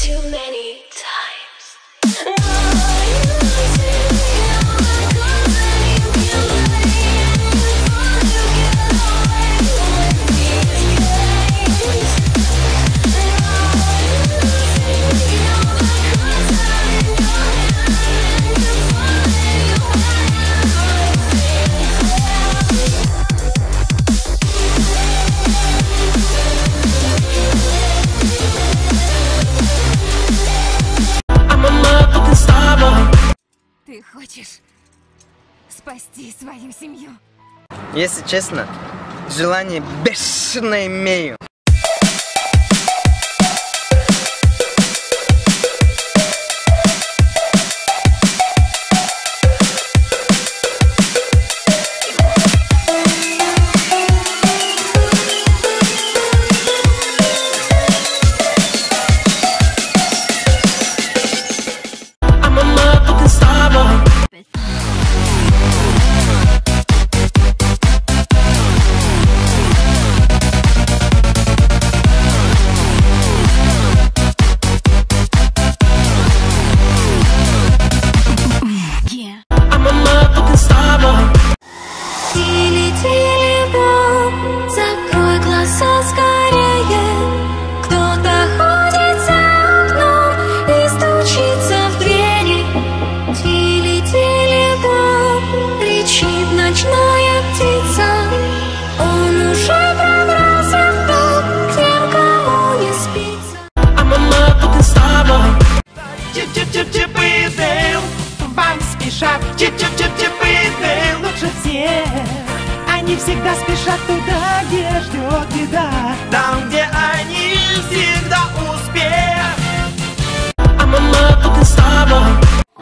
too many times. Ты хочешь спасти свою семью? Если честно, желание бешено имею. Ночная птица, он уже пробрался в дом к тем, кому не спится. Чип-чип-чип и Дейл, вам спешат. Чип-чип-чип и Дейл лучше всех. Они всегда спешат туда, где ждет беда. Там, где они всегда успех. I'm in love with the Starboy.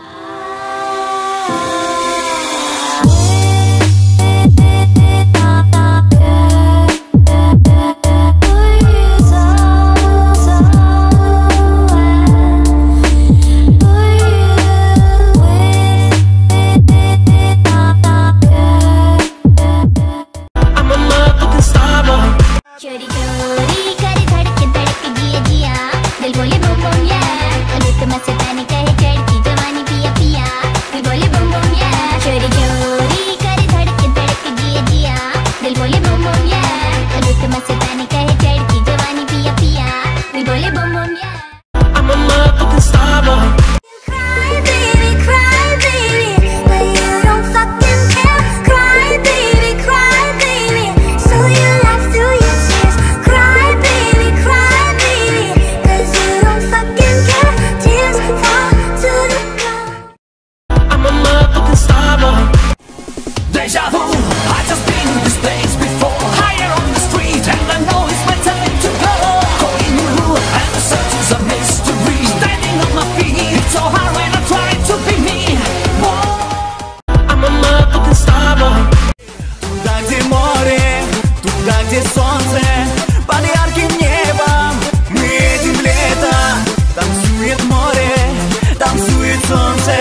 चोरी चोरी करे धड़के धड़के जिया जिया दिल बोले बम बम या रुत मस्तानी कहे चढ़ती जवानी पिया पिया दिल बोले बम बम या चोरी चोरी करे धड़के धड़के जिया जिया दिल बोले बम बम या रुत मस्तानी कहे चढ़ती जवानी पिया पिया दिल बोले बम बम या I'm in love with the Starboy. Cry baby, but you don't fucking care. Cry baby, so you laugh through your tears. Cry baby, 'cause you don't fucking care. Tears fall to the ground. I'm in love with the Starboy. Deja vu, I've just been in this place before. Higher on the street, and I know it's my time to go. Going new, and the search is a mystery. Standing on my feet, it's so hard when I try to be me. Whoa. I'm in love with the Starboy. Туда, где море, туда, где солнце, под ярким небом мы едем лето. Танцует море, танцует солнце.